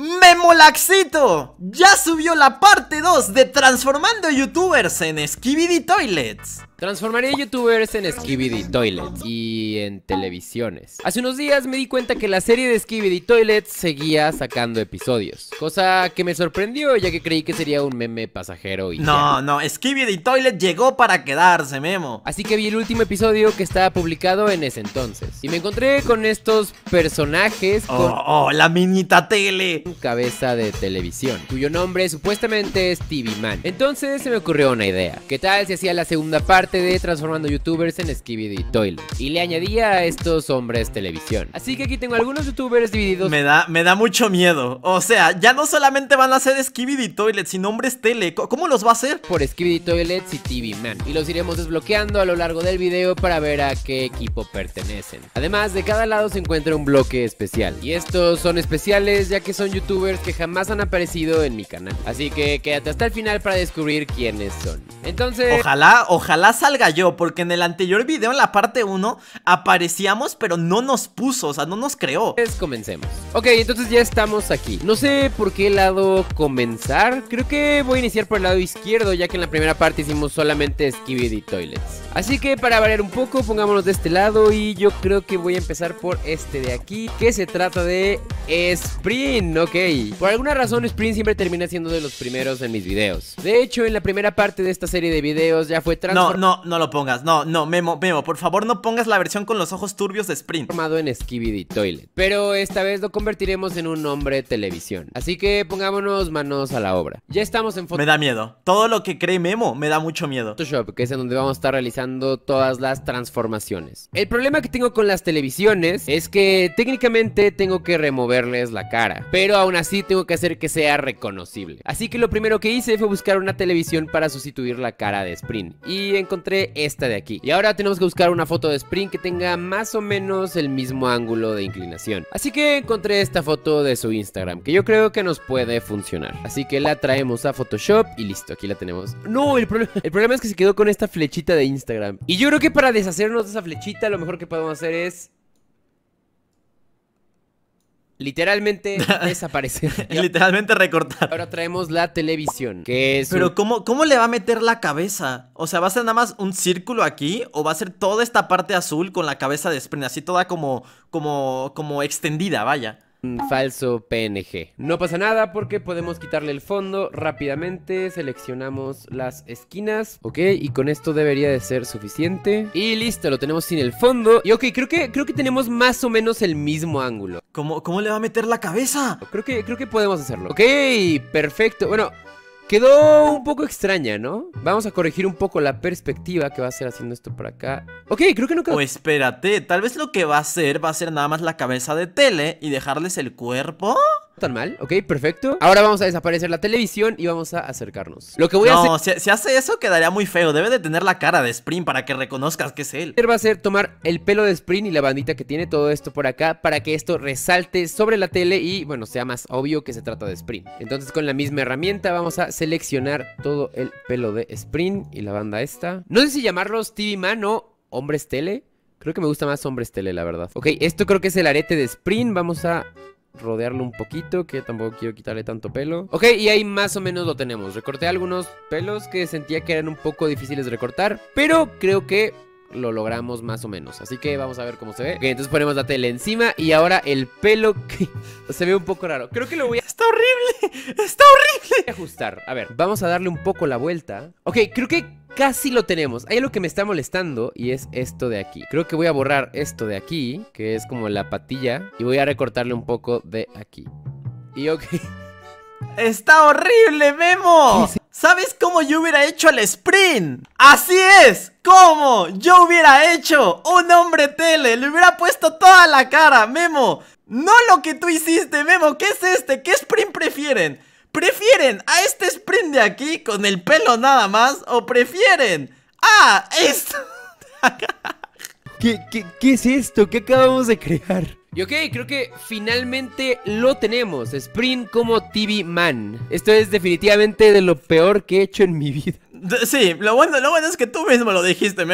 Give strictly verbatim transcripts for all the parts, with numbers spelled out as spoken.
Memolaxito ya subió la parte dos de Transformando Youtubers en Skibidi Toilets. Transformaré youtubers en Skibidi Toilets y en televisiones. Hace unos días me di cuenta que la serie de Skibidi Toilets seguía sacando episodios, cosa que me sorprendió ya que creí que sería un meme pasajero y No, ya. no, Skibidi Toilet llegó para quedarse, Memo. Así que vi el último episodio que estaba publicado en ese entonces y me encontré con estos personajes con Oh, oh, la minita tele. cabeza de televisión, cuyo nombre supuestamente es T V Man. Entonces se me ocurrió una idea. ¿Qué tal si hacía la segunda parte de Transformando Youtubers en Skibidi Toilet y le añadía a estos hombres televisión? Así que aquí tengo algunos youtubers divididos. Me da, me da mucho miedo. O sea, ya no solamente van a ser Skibidi Toilet, sino hombres tele. ¿Cómo los va a hacer? Por Skibidi Toilets y T V Man, y los iremos desbloqueando a lo largo del video para ver a qué equipo pertenecen. Además, de cada lado se encuentra un bloque especial, y estos son especiales ya que son youtubers que jamás han aparecido en mi canal. Así que quédate hasta el final para descubrir quiénes son. Entonces, Ojalá, ojalá salga yo, porque en el anterior video, en la parte uno, aparecíamos, pero no nos puso, o sea, no nos creó. pues comencemos. Ok, entonces ya estamos aquí. No sé por qué lado comenzar. Creo que voy a iniciar por el lado izquierdo, ya que en la primera parte hicimos solamente Skibidi Toilets. Así que para variar un poco, pongámonos de este lado, y yo creo que voy a empezar por este de aquí, que se trata de Sprint. Ok, por alguna razón Sprint siempre termina siendo de los primeros en mis videos. De hecho, en la primera parte de esta serie de videos ya fue No, transformado no, no lo pongas, no, no, Memo, Memo, por favor no pongas la versión con los ojos turbios de Sprint. en Skibidi Toilet, pero esta vez lo convertiremos en un hombre televisión. Así que pongámonos manos a la obra. Ya estamos en Me da miedo, todo lo que cree Memo me da mucho miedo. Photoshop, que es en donde vamos a estar realizando todas las transformaciones. El problema que tengo con las televisiones es que técnicamente tengo que removerles la cara, pero aún así tengo que hacer que sea reconocible. Así que lo primero que hice fue buscar una televisión para sustituir la cara de Sprint, y encontré esta de aquí. Y ahora tenemos que buscar una foto de Sprint que tenga más o menos el mismo ángulo de inclinación. Así que encontré esta foto de su Instagram, que yo creo que nos puede funcionar. Así que la traemos a Photoshop y listo, aquí la tenemos. No, el, pro el problema es que se quedó con esta flechita de Instagram. Y yo creo que para deshacernos de esa flechita, lo mejor que podemos hacer es literalmente desaparecer. Literalmente recortar. Ahora traemos la televisión, que es Pero un... ¿cómo, ¿cómo le va a meter la cabeza? O sea, ¿va a ser nada más un círculo aquí? ¿O va a ser toda esta parte azul con la cabeza de Sprint? Así toda como, como, como extendida, vaya. un falso P N G. No pasa nada porque podemos quitarle el fondo rápidamente. Seleccionamos las esquinas, ok, y con esto debería de ser suficiente. Y listo, lo tenemos sin el fondo. Y ok, creo que, creo que tenemos más o menos el mismo ángulo. ¿Cómo, cómo le va a meter la cabeza? Creo que, creo que podemos hacerlo. Ok, perfecto. Bueno, quedó un poco extraña, ¿no? Vamos a corregir un poco la perspectiva que va a ser haciendo esto por acá. Ok, creo que no quedó... O espérate, tal vez lo que va a hacer va a ser nada más la cabeza de tele y dejarles el cuerpo. tan mal, ok, perfecto. Ahora vamos a desaparecer la televisión y vamos a acercarnos. Lo que voy a hacer... No, si, si hace eso quedaría muy feo. Debe de tener la cara de Sprint para que reconozcas que es él. va a ser tomar el pelo de Sprint y la bandita que tiene todo esto por acá para que esto resalte sobre la tele y, bueno, sea más obvio que se trata de Sprint. Entonces con la misma herramienta vamos a seleccionar todo el pelo de Sprint y la banda esta. No sé si llamarlos T V Man o hombres tele. Creo que me gusta más hombres tele, la verdad. Ok, esto creo que es el arete de Sprint. Vamos a rodearlo un poquito, que tampoco quiero quitarle tanto pelo. Ok, y ahí más o menos lo tenemos. Recorté algunos pelos que sentía que eran un poco difíciles de recortar, pero creo que lo logramos más o menos. Así que vamos a ver cómo se ve. Ok, entonces ponemos la tele encima y ahora el pelo que se ve un poco raro. Creo que lo voy a... ¡Está horrible! ¡Está horrible! ajustar. A ver, vamos a darle un poco la vuelta. Ok, creo que casi lo tenemos. Hay algo que me está molestando y es esto de aquí. Creo que voy a borrar esto de aquí, que es como la patilla, y voy a recortarle un poco de aquí. Y ok. ¡Está horrible, Memo! ¿Sabes cómo yo hubiera hecho el Sprint? ¡Así es! ¿Cómo yo hubiera hecho un hombre tele? Le hubiera puesto toda la cara, Memo. No lo que tú hiciste, Memo. ¿Qué es este? ¿Qué Sprint prefieren? ¿Prefieren a este Sprint de aquí con el pelo nada más? ¿O prefieren a esto? ¿Qué, qué, ¿Qué es esto? ¿Qué acabamos de crear? Y ok, creo que finalmente lo tenemos. Sprint como T V Man. Esto es definitivamente de lo peor que he hecho en mi vida. Sí, lo bueno, lo bueno es que tú mismo lo dijiste, Memo.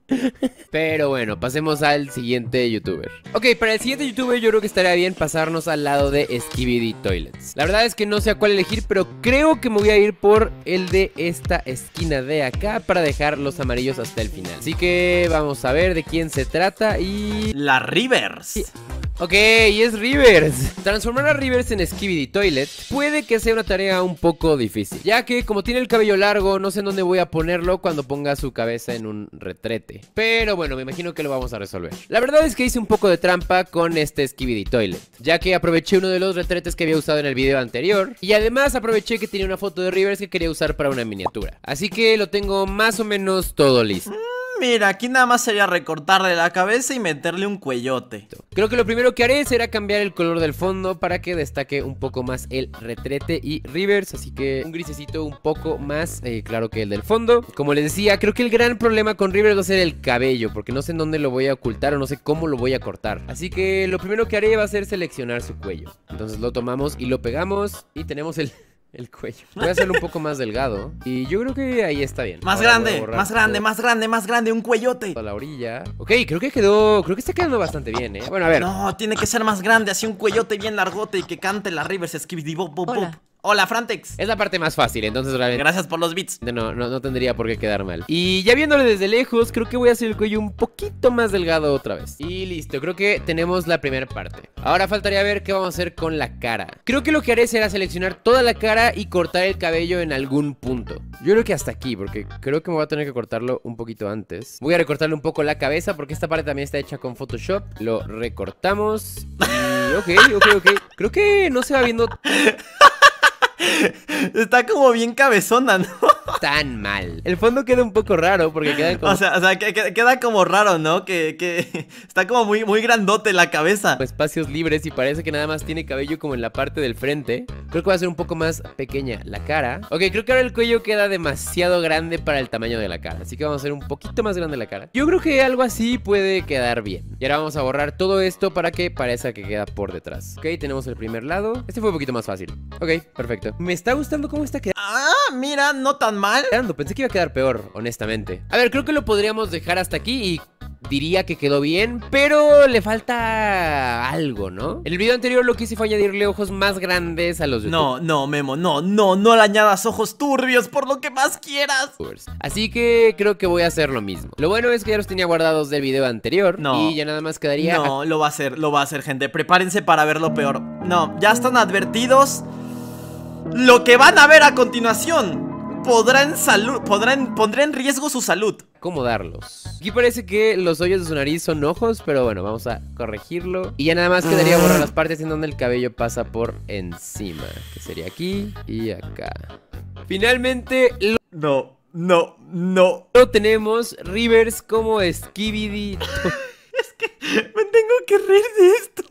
Pero bueno, pasemos al siguiente youtuber. Ok, para el siguiente youtuber yo creo que estaría bien pasarnos al lado de Skibidi Toilets. La verdad es que no sé a cuál elegir, pero creo que me voy a ir por el de esta esquina de acá para dejar los amarillos hasta el final. Así que vamos a ver de quién se trata y... La Rivers. Sí. Ok, y es Rivers. Transformar a Rivers en Skibidi Toilet puede que sea una tarea un poco difícil, ya que como tiene el cabello largo, no sé en dónde voy a ponerlo cuando ponga su cabeza en un retrete. Pero bueno, me imagino que lo vamos a resolver. La verdad es que hice un poco de trampa con este Skibidi Toilet, ya que aproveché uno de los retretes que había usado en el video anterior, y además aproveché que tenía una foto de Rivers que quería usar para una miniatura. Así que lo tengo más o menos todo listo. Mira, aquí nada más sería recortarle la cabeza y meterle un cuellote. Creo que lo primero que haré será cambiar el color del fondo para que destaque un poco más el retrete y Rivers. Así que un grisecito un poco más eh, claro que el del fondo. Como les decía, creo que el gran problema con Rivers va a ser el cabello, porque no sé en dónde lo voy a ocultar o no sé cómo lo voy a cortar. Así que lo primero que haré va a ser seleccionar su cuello. Entonces lo tomamos y lo pegamos y tenemos el... el cuello. Voy a hacerlo un poco más delgado y yo creo que ahí está bien. Más Ahora grande, más grande, más grande, más grande, un cuellote. A la orilla. Ok, creo que quedó, creo que está quedando bastante bien, eh. Bueno, a ver. No, tiene que ser más grande, así un cuellote bien largote y que cante la Rivers Skibidi Bop Bop Bop. Hola. Hola, Frantex. Es la parte más fácil, entonces realmente... Gracias por los bits. No, no, no tendría por qué quedar mal. Y ya viéndole desde lejos, creo que voy a hacer el cuello un poquito más delgado otra vez. Y listo, creo que tenemos la primera parte. Ahora faltaría ver qué vamos a hacer con la cara. Creo que lo que haré será seleccionar toda la cara y cortar el cabello en algún punto. Yo creo que hasta aquí, porque creo que me voy a tener que cortarlo un poquito antes. Voy a recortarle un poco la cabeza, porque esta parte también está hecha con Photoshop. Lo recortamos y... ok, ok, ok. Creo que no se va viendo... Está como bien cabezona, ¿no? tan mal. El fondo queda un poco raro porque queda como... O sea, o sea que, que, queda como raro, ¿no? Que, que está como muy, muy grandote la cabeza. Espacios libres y parece que nada más tiene cabello como en la parte del frente. Creo que va a ser un poco más pequeña la cara. Ok, creo que ahora el cuello queda demasiado grande para el tamaño de la cara, así que vamos a hacer un poquito más grande la cara. Yo creo que algo así puede quedar bien. Y ahora vamos a borrar todo esto para que parezca que queda por detrás. Ok, tenemos el primer lado. Este fue un poquito más fácil. Ok, perfecto. Me está gustando cómo está quedando. Ah, mira, no tan mal. Pensé que iba a quedar peor, honestamente. A ver, creo que lo podríamos dejar hasta aquí y diría que quedó bien, pero le falta algo, ¿no? En el video anterior lo que hice fue añadirle ojos más grandes a los YouTube. No, no, Memo, no, no, no le añadas ojos turbios por lo que más quieras. Así que creo que voy a hacer lo mismo. Lo bueno es que ya los tenía guardados del video anterior. No. Y ya nada más quedaría... No, lo va a hacer, lo va a hacer, gente. Prepárense para ver lo peor. No, ya están advertidos. Lo que van a ver a continuación podrá en salud, podrá en, pondrá en riesgo su salud. ¿Cómo darlos? Aquí parece que los hoyos de su nariz son ojos, pero bueno, vamos a corregirlo. Y ya nada más quedaría borrar las partes en donde el cabello pasa por encima, que sería aquí y acá. Finalmente lo... No, no, no. Lo tenemos Rivers como Skibidi. Es que me tengo que reír de esto.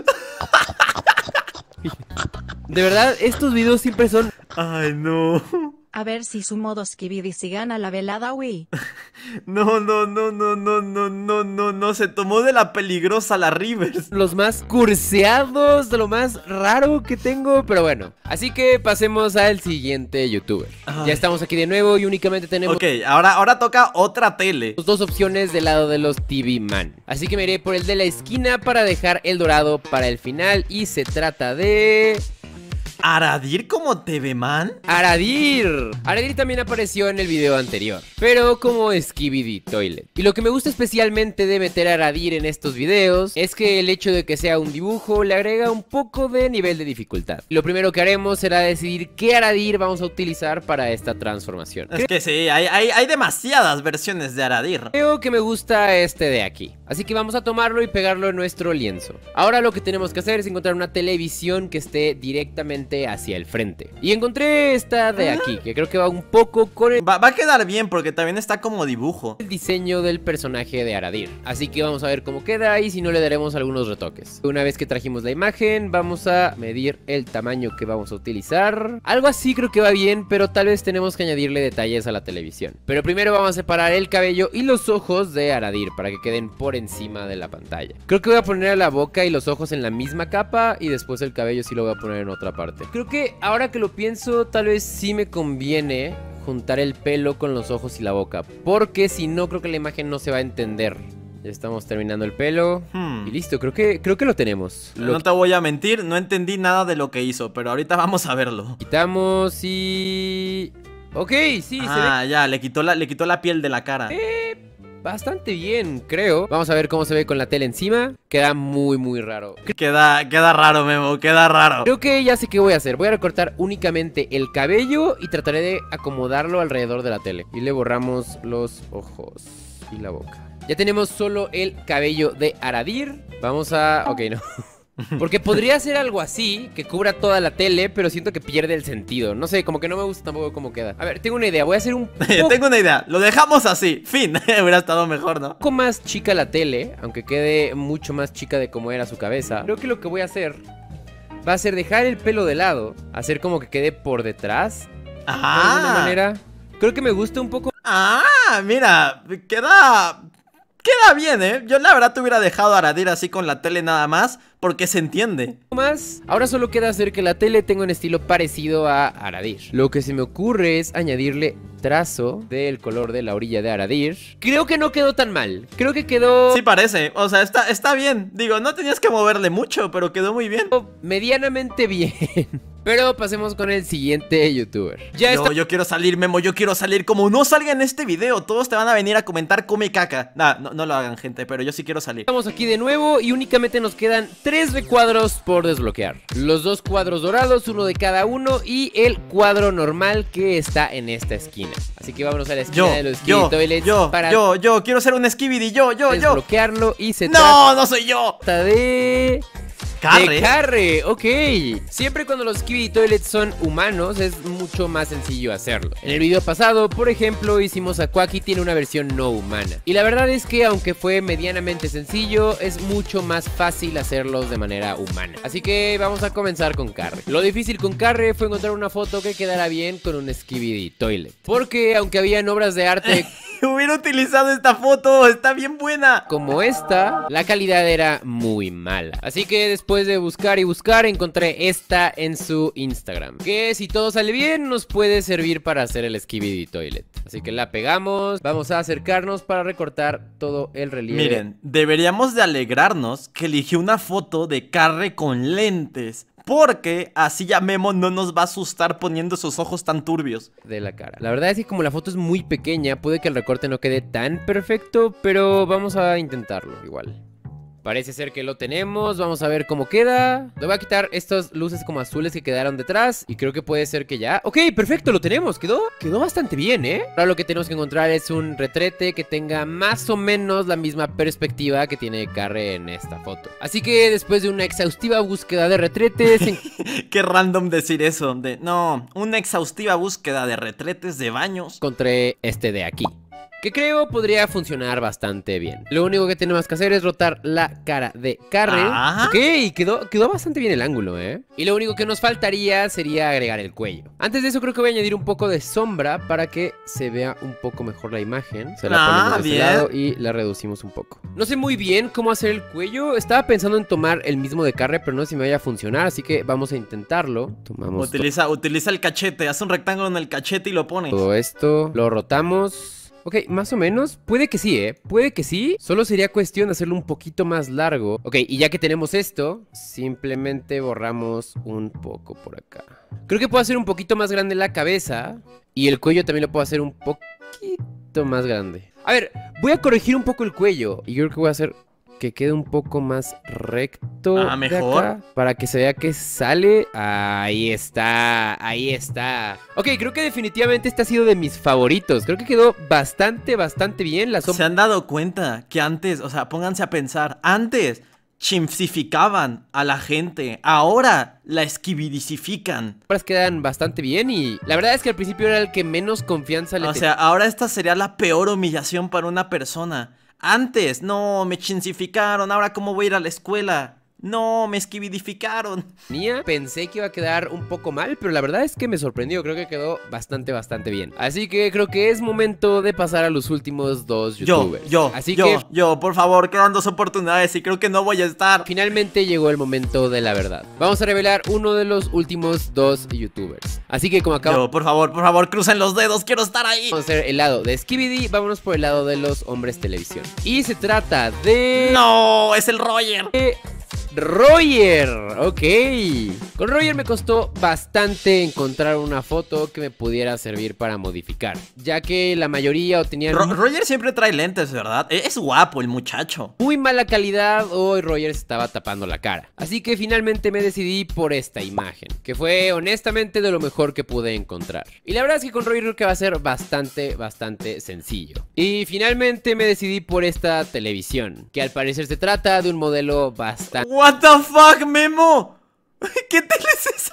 De verdad, estos videos siempre son... Ay, no. A ver si su modo Skibidi si gana la velada, Wii. No, no, no, no, no, no, no, no, no. Se tomó de la peligrosa la Rivers. Los más curseados, de lo más raro que tengo. Pero bueno, así que pasemos al siguiente youtuber. Ay. Ya estamos aquí de nuevo y únicamente tenemos... Ok, ahora, ahora toca otra tele. Dos opciones del lado de los T V Man. Así que me iré por el de la esquina para dejar el dorado para el final. Y se trata de... ¿Aradir como T V Man? ¡Aradir! Aradir también apareció en el video anterior, pero como Skibidi Toilet. Y lo que me gusta especialmente de meter a Aradir en estos videos es que el hecho de que sea un dibujo le agrega un poco de nivel de dificultad. Lo primero que haremos será decidir qué Aradir vamos a utilizar para esta transformación. Es que sí, hay, hay, hay demasiadas versiones de Aradir. Creo que me gusta este de aquí, así que vamos a tomarlo y pegarlo en nuestro lienzo. Ahora lo que tenemos que hacer es encontrar una televisión que esté directamente hacia el frente. Y encontré esta de aquí, que creo que va un poco con el... Va, va a quedar bien porque también está como dibujo. El diseño del personaje de Aradir. Así que vamos a ver cómo queda y si no le daremos algunos retoques. Una vez que trajimos la imagen, vamos a medir el tamaño que vamos a utilizar. Algo así creo que va bien, pero tal vez tenemos que añadirle detalles a la televisión. Pero primero vamos a separar el cabello y los ojos de Aradir para que queden por encima de la pantalla. Creo que voy a poner la boca y los ojos en la misma capa y después el cabello sí lo voy a poner en otra parte. Creo que ahora que lo pienso, tal vez sí me conviene juntar el pelo con los ojos y la boca, porque si no, creo que la imagen no se va a entender. Ya estamos terminando el pelo. Hmm. Y listo, creo que, creo que lo tenemos. Lo No te voy a mentir, no entendí nada de lo que hizo, pero ahorita vamos a verlo. quitamos y... Ok, sí, Ah, ya, le quitó la, le quitó la piel de la cara. se ve bastante bien, creo. Vamos a ver cómo se ve con la tela encima. Queda muy, muy raro. Queda, queda raro, Memo, queda raro. Creo que ya sé qué voy a hacer. Voy a recortar únicamente el cabello y trataré de acomodarlo alrededor de la tele. Y le borramos los ojos y la boca. Ya tenemos solo el cabello de Aradir. Vamos a... Ok, no. Porque podría ser algo así, que cubra toda la tele, pero siento que pierde el sentido. No sé, como que no me gusta tampoco cómo queda. A ver, tengo una idea. Voy a hacer un poco... Tengo una idea, lo dejamos así. Fin, hubiera estado mejor, ¿no? Un poco más chica la tele, aunque quede mucho más chica de cómo era su cabeza. Creo que lo que voy a hacer va a ser dejar el pelo de lado, hacer como que quede por detrás. De alguna Ah, manera. Creo que me gusta un poco ah, mira, queda... Queda bien, ¿eh? Yo la verdad te hubiera dejado a Aradir así con la tele nada más, porque se entiende. más. Ahora solo queda hacer que la tele tenga un estilo parecido a Aradir. Lo que se me ocurre es añadirle trazo del color de la orilla de Aradir. Creo que no quedó tan mal. Creo que quedó Sí parece, o sea, está, está bien. Digo, no tenías que moverle mucho, pero quedó muy bien. medianamente bien. Pero pasemos con el siguiente youtuber. Ya Yo, yo quiero salir, Memo, yo quiero salir. Como no salga en este video, todos te van a venir a comentar come caca. Nah, no, no lo hagan, gente, pero yo sí quiero salir. estamos aquí de nuevo y únicamente nos quedan tres recuadros por desbloquear. Los dos cuadros dorados, uno de cada uno, y el cuadro normal que está en esta esquina. Así que vámonos a la esquina Yo, de los yo, Skibidi Toilets yo, para yo, yo, quiero ser un Skibidi, yo, yo, yo. desbloquearlo y se No, no soy yo. trata de... Carre. De Carre, ok. Siempre cuando los Skibidi Toilets son humanos es mucho más sencillo hacerlo. En el video pasado, por ejemplo, hicimos a Quacky, tiene una versión no humana. Y la verdad es que aunque fue medianamente sencillo, es mucho más fácil hacerlos de manera humana. Así que vamos a comenzar con Carre. Lo difícil con Carre fue encontrar una foto que quedara bien con un Skibidi Toilet. Porque aunque habían obras de arte... Hubiera utilizado esta foto, está bien buena. como esta, la calidad era muy mala. Así que después de buscar y buscar, encontré esta en su Instagram, que si todo sale bien, nos puede servir para hacer el Skibidi Toilet. Así que la pegamos, vamos a acercarnos para recortar todo el relieve. Miren, deberíamos de alegrarnos que eligió una foto de Carre con lentes, porque así ya Memo no nos va a asustar poniendo sus ojos tan turbios. De la cara. La verdad es que como la foto es muy pequeña, puede que el recorte no quede tan perfecto, pero vamos a intentarlo igual. Parece ser que lo tenemos, vamos a ver cómo queda. Le voy a quitar estas luces como azules que quedaron detrás y creo que puede ser que ya... Ok, perfecto, lo tenemos, quedó, quedó bastante bien, ¿eh? Ahora lo que tenemos que encontrar es un retrete que tenga más o menos la misma perspectiva que tiene Carre en esta foto. Así que después de una exhaustiva búsqueda de retretes... en- Qué random decir eso, de no, una exhaustiva búsqueda de retretes de baños. encontré este de aquí, que creo podría funcionar bastante bien. Lo único que tenemos que hacer es rotar la cara de Carre. Ah. Ok, quedó, quedó bastante bien el ángulo, ¿eh? Y lo único que nos faltaría sería agregar el cuello. Antes de eso creo que voy a añadir un poco de sombra para que se vea un poco mejor la imagen. Se la Ah, ponemos de este bien. lado y la reducimos un poco. No sé muy bien cómo hacer el cuello. Estaba pensando en tomar el mismo de Carre, pero no sé si me vaya a funcionar, así que vamos a intentarlo. Tomamos Utiliza, utiliza el cachete, haz un rectángulo en el cachete y lo pones. todo esto, lo rotamos. Ok, más o menos, puede que sí, ¿eh? Puede que sí, solo sería cuestión de hacerlo un poquito más largo. Ok, y ya que tenemos esto, simplemente borramos un poco por acá. Creo que puedo hacer un poquito más grande la cabeza y el cuello también lo puedo hacer un poquito más grande. A ver, voy a corregir un poco el cuello y creo que voy a hacer que quede un poco más recto. Ah, de mejor. acá, para que se vea que sale. Ahí está, ahí está. Ok, creo que definitivamente este ha sido de mis favoritos. Creo que quedó bastante, bastante bien. La ¿Se sombra han dado cuenta que antes, o sea, pónganse a pensar, antes chimsificaban a la gente, ahora la esquibidicifican? quedan bastante bien y la verdad es que al principio era el que menos confianza le O tenía. sea, ahora esta sería la peor humillación para una persona. Antes, no, me chinsificaron, ahora cómo voy a ir a la escuela. No, me esquividificaron. Pensé que iba a quedar un poco mal, pero la verdad es que me sorprendió. Creo que quedó bastante, bastante bien. Así que creo que es momento de pasar a los últimos dos youtubers. Yo, yo, Así yo, que yo, por favor, quedan dos oportunidades y creo que no voy a estar. Finalmente llegó el momento de la verdad. Vamos a revelar uno de los últimos dos youtubers. Así que como acabo... Yo, por favor, por favor, crucen los dedos, quiero estar ahí. Vamos a hacer el lado de Skibidi, vámonos por el lado de los hombres televisión. Y se trata de... No, es el Roger. De... Roger, ok. Con Roger me costó bastante encontrar una foto que me pudiera servir para modificar, ya que la mayoría o tenían Ro Roger siempre trae lentes, ¿verdad? Es guapo el muchacho. Muy mala calidad o Roger se estaba tapando la cara. Así que finalmente me decidí por esta imagen, que fue honestamente de lo mejor que pude encontrar. Y la verdad es que con Roger creo que va a ser bastante, bastante sencillo. Y finalmente me decidí por esta televisión, que al parecer se trata de un modelo bastante... What the fuck, Memo. ¿Qué tele es esa?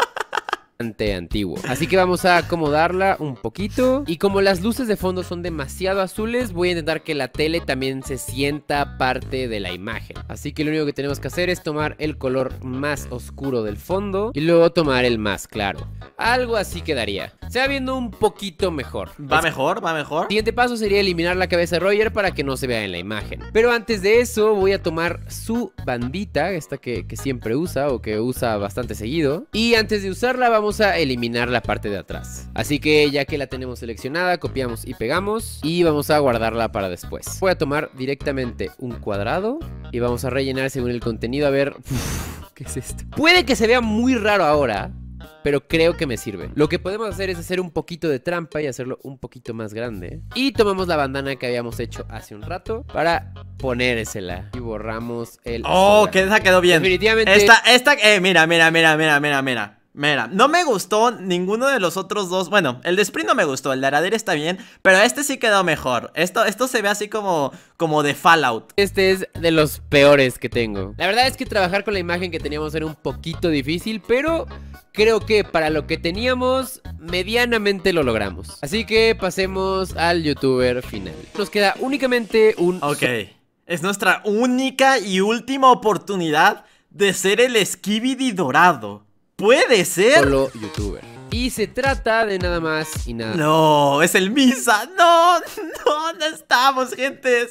Antiguo. Así que vamos a acomodarla un poquito. Y como las luces de fondo son demasiado azules, voy a intentar que la tele también se sienta parte de la imagen. Así que lo único que tenemos que hacer es tomar el color más oscuro del fondo y luego tomar el más claro. Algo así quedaría. Se va viendo un poquito mejor. ¿Va mejor? ¿Va mejor? El siguiente paso sería eliminar la cabeza de Roger para que no se vea en la imagen. Pero antes de eso voy a tomar su bandita, esta que, que siempre usa o que usa bastante seguido. Y antes de usarla vamos a eliminar la parte de atrás. Así que ya que la tenemos seleccionada, copiamos y pegamos y vamos a guardarla para después. Voy a tomar directamente un cuadrado y vamos a rellenar según el contenido. A ver, uf, ¿qué es esto? Puede que se vea muy raro ahora, pero creo que me sirve. Lo que podemos hacer es hacer un poquito de trampa y hacerlo un poquito más grande. Y tomamos la bandana que habíamos hecho hace un rato para ponérsela. Y borramos el... Oh, que esa quedó bien. Definitivamente... Esta, esta, eh, mira, mira, mira, mira, mira, mira. Mira, no me gustó ninguno de los otros dos. Bueno, el de Sprint no me gustó, el de Aradir está bien, pero este sí quedó mejor. Esto, esto se ve así como, como de Fallout. Este es de los peores que tengo. La verdad es que trabajar con la imagen que teníamos era un poquito difícil, pero creo que para lo que teníamos, medianamente lo logramos. Así que pasemos al youtuber final. Nos queda únicamente un... Ok, es nuestra única y última oportunidad de ser el Skibidi dorado. ¿Puede ser? Solo youtuber. Y se trata de nada más y nada. No, es el Misa. No, no, no estamos, gente.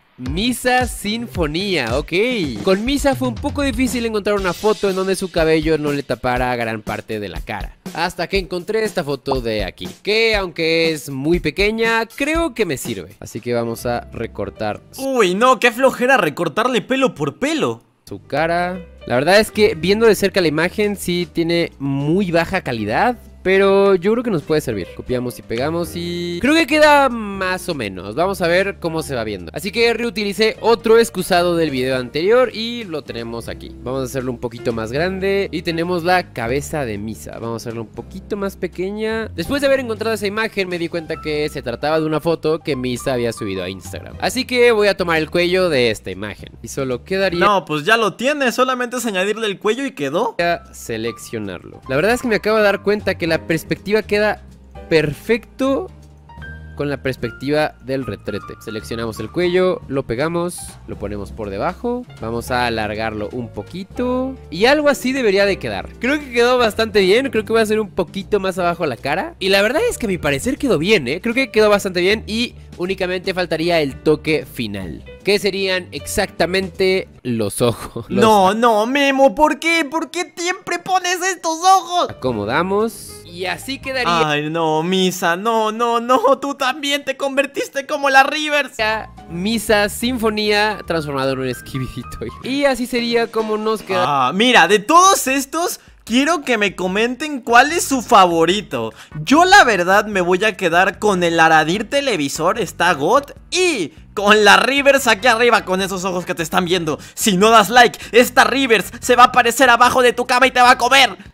Misa Sinfonía, ok. Con Misa fue un poco difícil encontrar una foto en donde su cabello no le tapara gran parte de la cara. Hasta que encontré esta foto de aquí, que aunque es muy pequeña, creo que me sirve. Así que vamos a recortar. Uy, no, qué flojera recortarle pelo por pelo. Su cara. La verdad es que viendo de cerca la imagen sí tiene muy baja calidad, pero yo creo que nos puede servir. Copiamos y pegamos y... creo que queda más o menos. Vamos a ver cómo se va viendo. Así que reutilicé otro excusado del video anterior y lo tenemos aquí. Vamos a hacerlo un poquito más grande. Y tenemos la cabeza de Misa. Vamos a hacerlo un poquito más pequeña. Después de haber encontrado esa imagen me di cuenta que se trataba de una foto que Misa había subido a Instagram. Así que voy a tomar el cuello de esta imagen. Y solo quedaría... No, pues ya lo tiene. Solamente es añadirle el cuello y quedó. Voy a seleccionarlo. La verdad es que me acabo de dar cuenta que la perspectiva queda perfecto con la perspectiva del retrete. Seleccionamos el cuello, lo pegamos, lo ponemos por debajo. Vamos a alargarlo un poquito y algo así debería de quedar. Creo que quedó bastante bien. Creo que voy a hacer un poquito más abajo la cara. Y la verdad es que a mi parecer quedó bien, ¿eh? Creo que quedó bastante bien y únicamente faltaría el toque final, que serían exactamente los ojos. Los No, no, Memo, ¿por qué? ¿Por qué siempre pones estos ojos? acomodamos y así quedaría. Ay, no, Misa, no, no, no. Tú también te convertiste como la Rivers. Misa Sinfonía transformado en un Skibidi Toy. Y así sería como nos queda. Ah, mira, de todos estos, quiero que me comenten cuál es su favorito. Yo la verdad me voy a quedar con el Aradir televisor, está God. Y con la Rivers aquí arriba, con esos ojos que te están viendo. Si no das like, esta Rivers se va a aparecer abajo de tu cama y te va a comer.